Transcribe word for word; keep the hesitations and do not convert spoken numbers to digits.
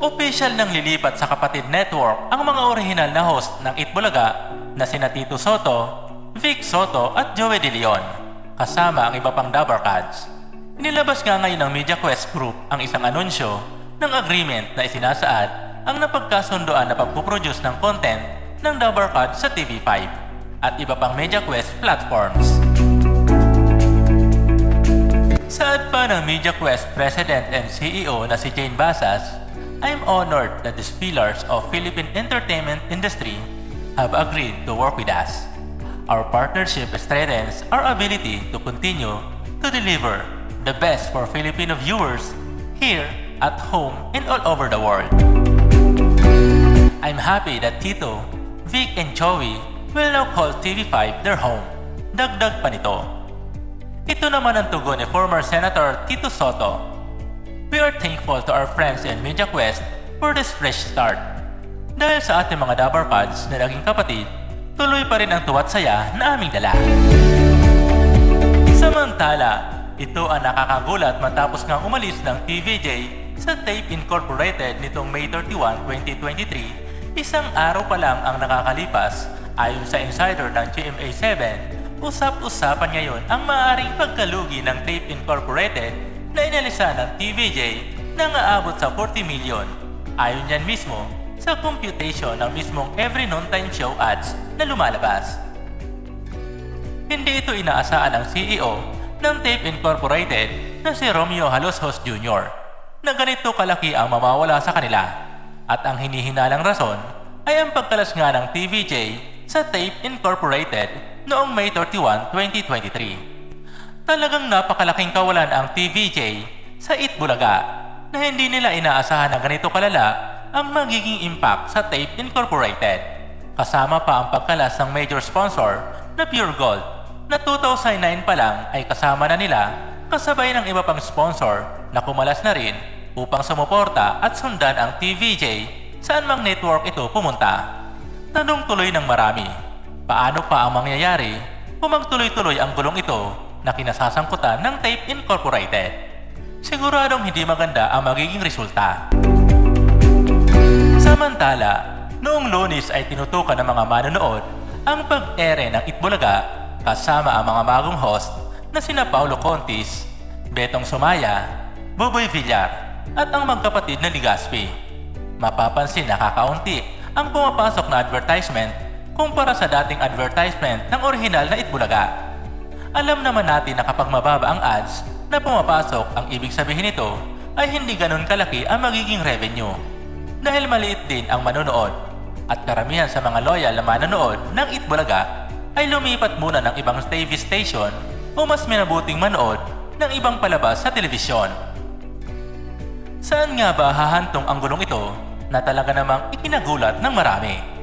Opisyal nang lilipat sa Kapatid Network ang mga orihinal na host ng Itbulaga na sina Tito Soto, Vic Soto at Joey De Leon, kasama ang iba pang Dabarkads. Nilabas nga ngayon ng MediaQuest Group ang isang anunsyo ng agreement na isinasaad ang napagkasundoan na pagpuproduce ng content ng Dabarkads sa T V five at iba pang MediaQuest platforms. Saad pa ng MediaQuest President and C E O na si Jane Basas, "I'm honored that these pillars of Philippine entertainment industry have agreed to work with us. Our partnership strengthens our ability to continue to deliver the best for Filipino viewers here, at home, and all over the world. I'm happy that Tito, Vic, and Joey will now call T V five their home." Dagdag pa nito. Ito naman ang tugon ni former Senator Tito Soto. "We are thankful to our friends in MediaQuest for this fresh start. Dahil sa ating mga Dabarkads na naging kapatid, tuloy pa rin ang tuwa't saya na aming dala." Samantala, ito ang nakakagulat matapos ngang umalis ng T V J sa Tape Incorporated nitong May thirty-first, twenty twenty-three, isang araw pa lang ang nakakalipas. Ayon sa insider ng G M A seven, usap-usapan ngayon ang maaaring pagkalugi ng Tape Incorporated na inalisan ng T V J na aabot sa forty million. Ayon yan mismo sa computation ng mismong every noontime show ads na lumalabas. Hindi ito inaasahan ng C E O ng Tape Incorporated na si Romeo Haloshos Junior na ganito kalaki ang mamawala sa kanila, at ang hinihinalang rason ay ang pagkalas nga ng T V J sa Tape Incorporated noong May thirty-first, twenty twenty-three. Talagang napakalaking kawalan ang T V J sa Itbulaga na hindi nila inaasahan na ganito kalala ang magiging impact sa Tape Incorporated. Kasama pa ang pagkalas ng major sponsor na Pure Gold na two thousand nine pa lang ay kasama na nila, kasabay ng iba pang sponsor na kumalas na rin upang sumuporta at sundan ang T V J saan mang network ito pumunta. Tanong tuloy ng marami, paano pa ang mangyayari kung magtuloy-tuloy ang gulong ito na kinasasangkutan ng Tape Incorporated? Siguradong hindi maganda ang magiging resulta. Samantala, noong Lunes ay tinutukan ng mga manonood ang pag-ere ng Itbulaga kasama ang mga bagong host na sina Paulo Contis, Betong Sumaya, Boboy Villar at ang magkapatid na Ligaspi. Mapapansin na kakaunti ang pumapasok na advertisement kumpara sa dating advertisement ng orihinal na Itbulaga. Alam naman natin na kapag mababa ang ads na pumapasok, ang ibig sabihin nito ay hindi ganun kalaki ang magiging revenue dahil maliit din ang manonood, at karamihan sa mga loyal na manonood ng Itbulaga ay lumipat muna ng ibang T V station o mas minabuting manood ng ibang palabas sa telebisyon. Saan nga ba hahantong ang gulong ito na talaga namang ikinagulat ng marami?